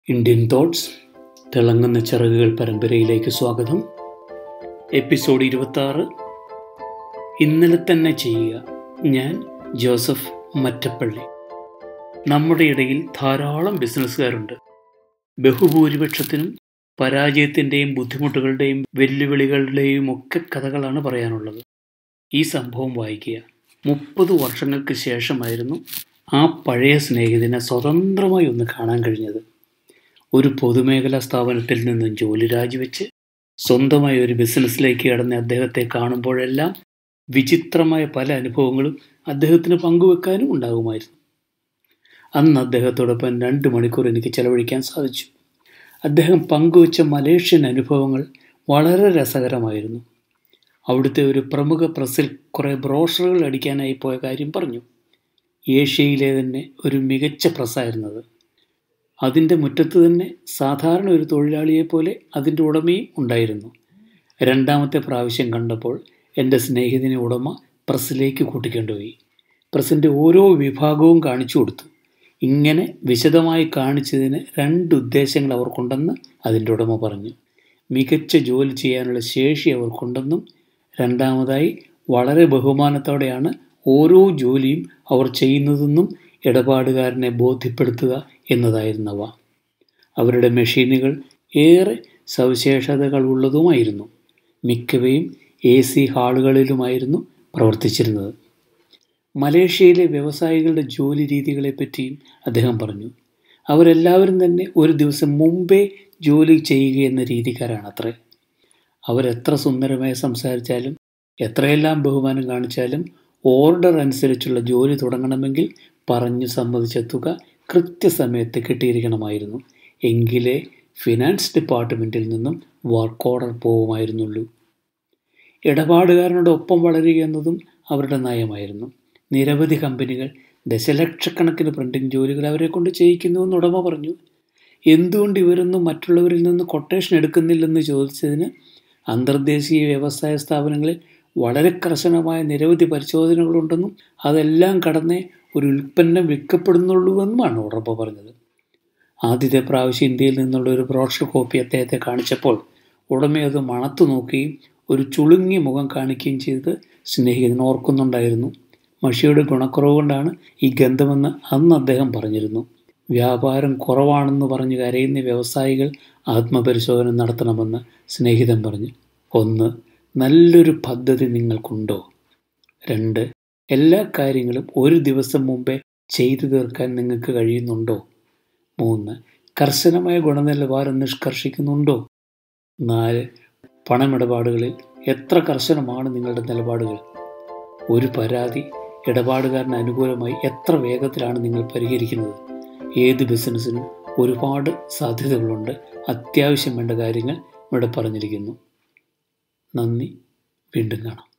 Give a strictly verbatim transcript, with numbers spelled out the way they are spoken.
Indian thoughts തിളങ്ങുന്ന ചിറകുകൾ പരമ്പരയിലേക്ക് സ്വാഗതം. എപ്പിസോഡ് ഇരുപത്താറ്. ഇന്നലെ തന്നെ ചെയ്യുക. ഞാൻ ജോസഫ് മറ്റപ്പള്ളി. നമ്മുടെ ഇടയിൽ ധാരാളം ബിസിനസ്സുകാരുണ്ട്. ബഹുഭൂരിപക്ഷത്തിനും പരാജയത്തിൻ്റെയും ബുദ്ധിമുട്ടുകളുടെയും വെല്ലുവിളികളുടെയും ഒക്കെ കഥകളാണ് പറയാനുള്ളത്. ഈ സംഭവം വായിക്കുക. മുപ്പത് വർഷങ്ങൾക്ക് ശേഷമായിരുന്നു ആ പഴയ സ്നേഹിതനെ സ്വതന്ത്രമായി ഒന്ന് കാണാൻ കഴിഞ്ഞത്. ഒരു പൊതുമേഖലാ സ്ഥാപനത്തിൽ നിന്നും ജോലി രാജിവെച്ച് സ്വന്തമായി ഒരു ബിസിനസ്സിലേക്ക് കടന്ന അദ്ദേഹത്തെ കാണുമ്പോഴെല്ലാം വിചിത്രമായ പല അനുഭവങ്ങളും അദ്ദേഹത്തിന് പങ്കുവെക്കാനും ഉണ്ടാകുമായിരുന്നു. അന്ന് അദ്ദേഹത്തോടൊപ്പം രണ്ട് മണിക്കൂർ എനിക്ക് ചെലവഴിക്കാൻ സാധിച്ചു. അദ്ദേഹം പങ്കുവെച്ച മലേഷ്യൻ അനുഭവങ്ങൾ വളരെ രസകരമായിരുന്നു. അവിടുത്തെ ഒരു പ്രമുഖ പ്രസ്സിൽ കുറേ ബ്രോഷറുകൾ അടിക്കാനായി പോയ കാര്യം പറഞ്ഞു. ഏഷ്യയിലെ തന്നെ ഒരു മികച്ച പ്രസ്സായിരുന്നത്. അതിൻ്റെ മുറ്റത്ത് തന്നെ സാധാരണ ഒരു തൊഴിലാളിയെപ്പോലെ അതിൻ്റെ ഉടമയും ഉണ്ടായിരുന്നു. രണ്ടാമത്തെ പ്രാവശ്യം കണ്ടപ്പോൾ എൻ്റെ സ്നേഹിതനെ ഉടമ പ്രസ്സിലേക്ക് കൂട്ടിക്കൊണ്ടുപോയി. പ്രസ്സിൻ്റെ ഓരോ വിഭാഗവും കാണിച്ചു കൊടുത്തു. ഇങ്ങനെ വിശദമായി കാണിച്ചതിന് രണ്ട് ഉദ്ദേശങ്ങൾ അവർക്കുണ്ടെന്ന് അതിൻ്റെ ഉടമ പറഞ്ഞു. മികച്ച ജോലി ചെയ്യാനുള്ള ശേഷി അവർക്കുണ്ടെന്നും രണ്ടാമതായി വളരെ ബഹുമാനത്തോടെയാണ് ഓരോ ജോലിയും അവർ ചെയ്യുന്നതെന്നും ഇടപാടുകാരനെ ബോധ്യപ്പെടുത്തുക എന്നതായിരുന്നവ. അവരുടെ മെഷീനുകൾ ഏറെ സവിശേഷതകളുള്ളതുമായിരുന്നു. മിക്കവയും എ സി ഹാളുകളിലുമായിരുന്നു പ്രവർത്തിച്ചിരുന്നത്. മലേഷ്യയിലെ വ്യവസായികളുടെ ജോലി രീതികളെപ്പറ്റിയും അദ്ദേഹം പറഞ്ഞു. അവരെല്ലാവരും തന്നെ ഒരു ദിവസം മുമ്പേ ജോലി ചെയ്യുക എന്ന രീതിക്കാരാണത്രേ. അവരെത്ര സുന്ദരമായി സംസാരിച്ചാലും എത്രയെല്ലാം ബഹുമാനം കാണിച്ചാലും ഓർഡർ അനുസരിച്ചുള്ള ജോലി തുടങ്ങണമെങ്കിൽ പറഞ്ഞു സമ്മതിച്ച തുക കൃത്യസമയത്ത് കിട്ടിയിരിക്കണമായിരുന്നു. എങ്കിലേ ഫിനാൻസ് ഡിപ്പാർട്ട്മെൻറ്റിൽ നിന്നും വർക്ക് ഓർഡർ പോകുമായിരുന്നുള്ളൂ. ഇടപാടുകാരനോട് ഒപ്പം വളരുക എന്നതും അവരുടെ നയമായിരുന്നു. നിരവധി കമ്പനികൾ ദശലക്ഷക്കണക്കിന് പ്രിൻറ്റിംഗ് ജോലികൾ അവരെ കൊണ്ട് ചെയ്യിക്കുന്നുവെന്ന് ഉടമ പറഞ്ഞു. എന്തുകൊണ്ട് ഇവരൊന്നും മറ്റുള്ളവരിൽ നിന്ന് കൊട്ടേഷൻ എടുക്കുന്നില്ലെന്ന് ചോദിച്ചതിന് അന്തർദേശീയ വ്യവസായ സ്ഥാപനങ്ങളിൽ വളരെ കർശനമായ നിരവധി പരിശോധനകളുണ്ടെന്നും അതെല്ലാം കടന്നേ ഒരു ഉൽപ്പന്നം വിൽക്കപ്പെടുന്നുള്ളൂവെന്നുമാണ് ഉറപ്പ് പറഞ്ഞത്. ആദ്യത്തെ പ്രാവശ്യം ഇന്ത്യയിൽ നിന്നുള്ള ഒരു ബ്രോഷർ കോപ്പി അദ്ദേഹത്തെ കാണിച്ചപ്പോൾ ഉടമയത് മണത്തു നോക്കുകയും ഒരു ചുളുങ്ങിയ മുഖം കാണിക്കുകയും ചെയ്ത് സ്നേഹിതൻ ഓർക്കുന്നുണ്ടായിരുന്നു. മഷിയുടെ ഗുണക്കുറവ് കൊണ്ടാണ് ഈ ഗന്ധമെന്ന് അന്ന് അദ്ദേഹം പറഞ്ഞിരുന്നു. വ്യാപാരം കുറവാണെന്ന് പറഞ്ഞ് കരയുന്ന വ്യവസായികൾ ആത്മപരിശോധന നടത്തണമെന്ന് സ്നേഹിതൻ പറഞ്ഞു. ഒന്ന്, നല്ലൊരു പദ്ധതി നിങ്ങൾക്കുണ്ടോ? രണ്ട്, എല്ലാ കാര്യങ്ങളും ഒരു ദിവസം മുമ്പേ ചെയ്തു തീർക്കാൻ നിങ്ങൾക്ക് കഴിയുന്നുണ്ടോ? മൂന്ന്, കർശനമായ ഗുണനിലവാരം നിഷ്കർഷിക്കുന്നുണ്ടോ? നാല്, പണമിടപാടുകളിൽ എത്ര കർശനമാണ് നിങ്ങളുടെ നിലപാടുകൾ? ഒരു പരാതി ഇടപാടുകാരന് അനുകൂലമായി എത്ര വേഗത്തിലാണ് നിങ്ങൾ പരിഹരിക്കുന്നത്? ഏത് ബിസിനസ്സിനും ഒരുപാട് സാധ്യതകളുണ്ട്. അത്യാവശ്യം വേണ്ട കാര്യങ്ങൾ ഇവിടെ പറഞ്ഞിരിക്കുന്നു. നന്ദി. വീണ്ടും കാണാം.